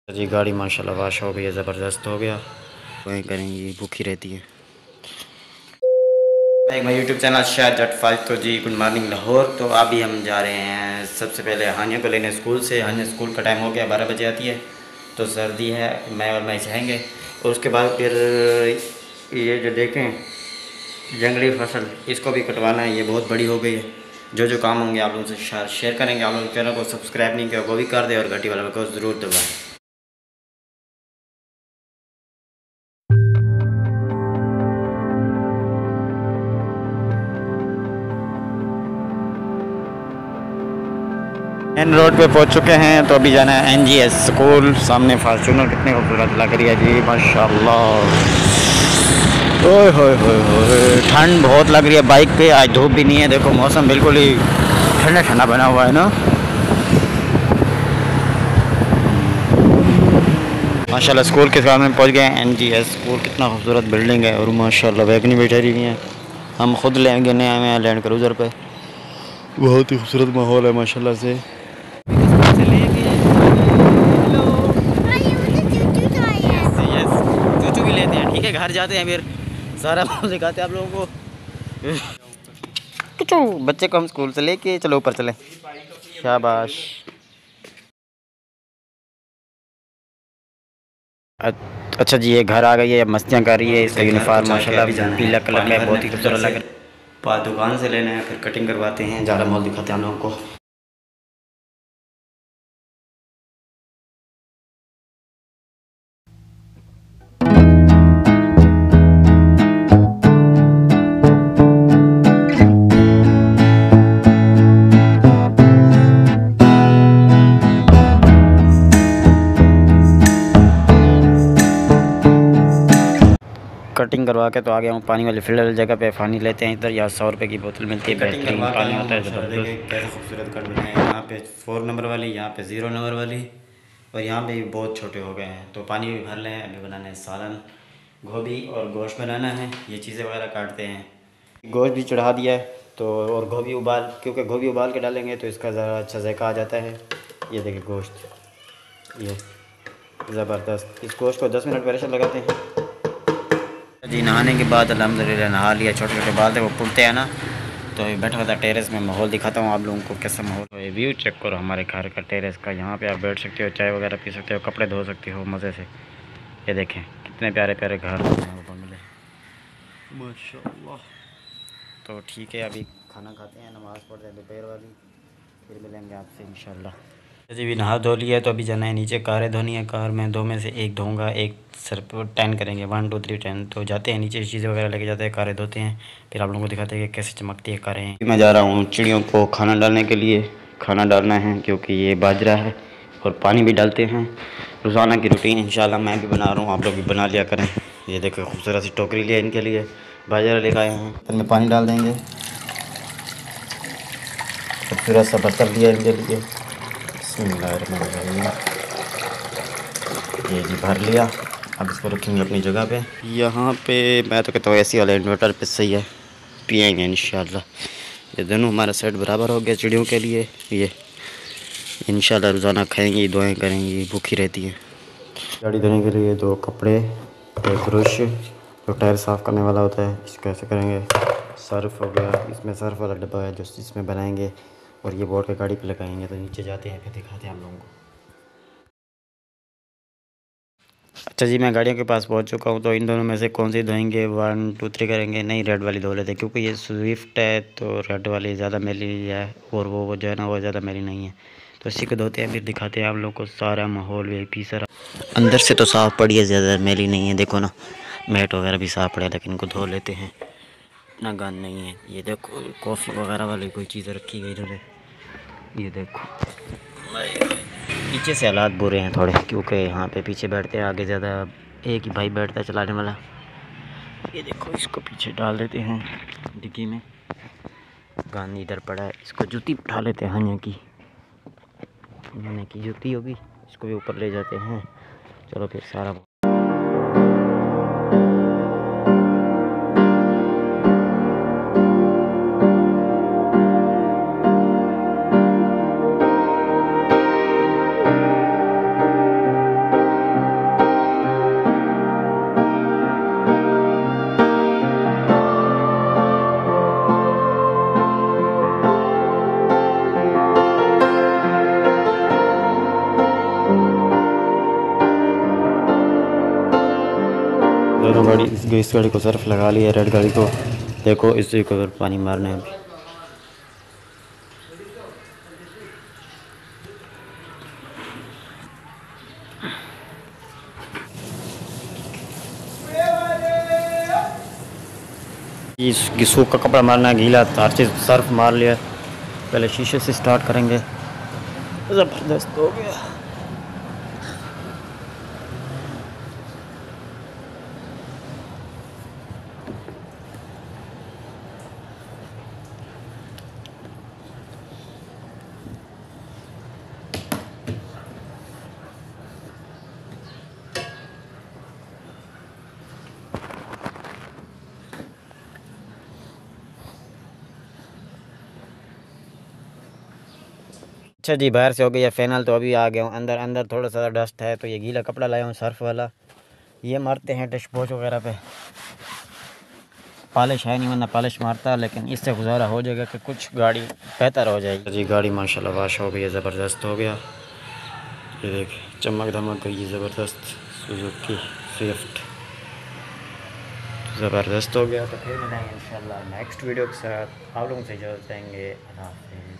जी गाड़ी माशाल्लाह वाश हो गई है, ज़बरदस्त हो गया। वहीं करेंगी भूखी रहती है। एक मेरा यूट्यूब चैनल शायद जट 5। तो जी गुड मॉर्निंग लाहौर। तो अभी हम जा रहे हैं सबसे पहले हानिया को लेने स्कूल से। हानिया स्कूल का टाइम हो गया, 12 बजे आती है। तो सर्दी है, मैं जाएंगे। और उसके बाद फिर ये जो देखें जंगली फसल, इसको भी कटवाना है। ये बहुत बड़ी हो गई है। जो जो काम होंगे आप लोगों से शेयर करेंगे। आप लोग चैनल को सब्सक्राइब नहीं किया वो भी कर दे और घंटी वाला को ज़रूर दबाएँ। मेन रोड पे पहुंच चुके हैं। तो अभी जाना है NGS स्कूल। सामने फार्चूनर कितनी खूबसूरत लग रही है जी, माशाल्लाह। ओए होए होए होए, ठंड बहुत लग रही है बाइक पे। आज धूप भी नहीं है, देखो मौसम बिल्कुल ही ठंडा ठंडा बना हुआ है ना। माशाल्लाह स्कूल के सामने पहुंच गए हैं। NGS स्कूल कितना खूबसूरत बिल्डिंग है। और माशाल्लाह वैगनी बैठी रही हैं। हम खुद लेंगे नए आए हैं लैंड क्रूज़र पे। बहुत ही खूबसूरत माहौल है माशाल्लाह से। चूचू भी लेते हैं, ठीक है। घर जाते हैं फिर सारा माहौल दिखाते हैं आप लोगों को। बच्चे को हम स्कूल से लेके चलो ऊपर चले। शाबाश। अच्छा जी, ये घर आ गई है, अब मस्तियाँ कर रही है। इसका यूनिफॉर्म माशाल्लाह पीला कलर का है, बहुत ही खूबसूरत लग रहा है। दुकान से लेना है, फिर कटिंग करवाते हैं। ज़्यादा माहौल दिखाते हैं हम लोगों को। कटिंग करवा के तो आ गया हूँ पानी वाली फील्ड वाली जगह पे। पानी लेते हैं इधर। यहाँ 100 रुपये की बोतल मिलती है, बेहतरीन पानी होता है, ज़बरदस्त। कैसे खूबसूरत कट बने हैं। यहाँ पे 4 नंबर वाली, यहाँ पे 0 नंबर वाली, और यहाँ पे भी बहुत छोटे हो गए हैं। तो पानी भी भर लें। अभी बनाना है सालन, गोभी और गोश्त बनाना है। ये चीज़ें वगैरह काटते हैं। गोश्त भी चढ़ा दिया है। तो और गोभी उबाल, क्योंकि गोभी उबाल के डालेंगे तो इसका ज़रा अच्छा जायका आ जाता है। ये देखिए गोश्त, ये ज़बरदस्त। इस गोश्त को 10 मिनट प्रेशर लगाते हैं जी। नहाने के बाद अल्हम्दुलिल्लाह नहा लिया। छोटे छोटे बाल थे वो पुड़ते हैं ना। तो अभी बैठा था टेरेस में। माहौल दिखाता हूँ आप लोगों को कैसा माहौल है। व्यू चेक करो हमारे घर का, टेरेस का। यहाँ पे आप बैठ सकते हो, चाय वगैरह पी सकते हो, कपड़े धो सकते हो मज़े से। ये देखें कितने प्यारे प्यारे घर मिले माशाल्लाह। तो ठीक है, अभी खाना खाते हैं, नमाज़ पढ़ते हैं दोपहर वाली, फिर मिलेंगे आपसे इंशाल्लाह। जी भी नहा धो लिया है। तो अभी जाना है नीचे, कारें धोनी है। कार में 2 में से एक धोऊंगा, एक सर पर 10 करेंगे, 1 2 3 10। तो जाते हैं नीचे, चीज़ें वगैरह लेके जाते हैं, कारें धोते हैं, फिर आप लोगों को दिखाते हैं कि कैसे चमकती है कारें। मैं जा रहा हूँ चिड़ियों को खाना डालने के लिए। खाना डालना है क्योंकि ये बाजरा है, और पानी भी डालते हैं। रोज़ाना की रूटीन इंशाल्लाह मैं भी बना रहा हूँ, आप लोग भी बना लिया करें। ये देखो खूबसूरत सी टोकरी लिया इनके लिए, बाजरा लेकर आए हैं। इनमें पानी डाल देंगे। खूबसूरत सा बर्तन लिया इनके लिए। बिस्मिल्लाहिर्रहमानिर्रहीम। ये जी भर लिया। अब इसको रखेंगे अपनी जगह पे। यहाँ पे मैं तो कहता हूँ एसी वाला इन्वर्टर पे सही है, पिएंगे इंशाल्लाह। ये दोनों हमारा सेट बराबर हो गया चिड़ियों के लिए। ये इंशाल्लाह रोज़ाना खाएंगी, दुआएं करेंगी, भूखी रहती है। गाड़ी धोने के लिए 2 कपड़े, एक ब्रश जो टायर साफ़ करने वाला होता है, इसको ऐसे करेंगे। सर्फ़ हो गया, इसमें सर्फ़ वाला डब्बा है जो इसमें बनाएंगे, और ये बोर्ड पे गाड़ी पे लगाएंगे। तो नीचे जाते हैं फिर दिखाते हैं हम लोगों को। अच्छा जी, मैं गाड़ियों के पास पहुंच चुका हूं। तो इन दोनों में से कौन सी धोएंगे, 1 2 3 करेंगे? नहीं, रेड वाली धो लेते, क्योंकि ये स्विफ्ट है तो रेड वाली ज़्यादा मैली है, और वो जो है ना वो ज़्यादा मैली नहीं है। तो इसी को धोते हैं, फिर दिखाते हैं आप लोग को सारा माहौल। VIP सारा अंदर से तो साफ़ पड़ी है, ज़्यादा मैली नहीं है। देखो ना, मैट वगैरह भी साफ़ पड़े, लेकिन इनको धो लेते हैं, इतना गंद नहीं है। ये देखो कॉफ़ी वगैरह वाली कोई चीज़ रखी गई इधर है। ये देखो पीछे से हालात बुरे हैं थोड़े, क्योंकि यहाँ पे पीछे बैठते हैं, आगे ज़्यादा एक ही भाई बैठता है चलाने वाला। ये देखो इसको पीछे डाल देते हैं डिक्की में। गांधी इधर पड़ा है, इसको जूती उठा लेते हैं। हने की जूती होगी, इसको भी ऊपर ले जाते हैं। चलो फिर सारा दोनों गाड़ी, इस गाड़ी को सर्फ लगा लिया, रेड गाड़ी को देखो इसी को पानी मारना है अभी। इस सूख का कपड़ा मारना है, गीला हर चीज़ सर्फ मार लिया। पहले शीशे से स्टार्ट करेंगे। ज़बरदस्त हो गया। अच्छा जी, बाहर से हो गया फाइनल। तो अभी आ गया हूँ अंदर। अंदर थोड़ा सा डस्ट है तो ये गीला कपड़ा लाया हूँ सर्फ वाला। ये मारते हैं डैशबोर्ड वगैरह पे। पॉलिश है नहीं, वरना पॉलिश मारता, लेकिन इससे गुजारा हो जाएगा कि कुछ गाड़ी बेहतर हो जाएगी। जी गाड़ी माशाल्लाह वाश हो गई है, ज़बरदस्त हो गया। ये देख चमक धमक गई है ज़बरदस्त। सुजुकी स्विफ्ट ज़बरदस्त हो गया। तो फिर मिलेंगे इंशाल्लाह नेक्स्ट वीडियो के साथ। आप लोगों से इजाज़त देंगे। अल्लाह हाफ़िज़।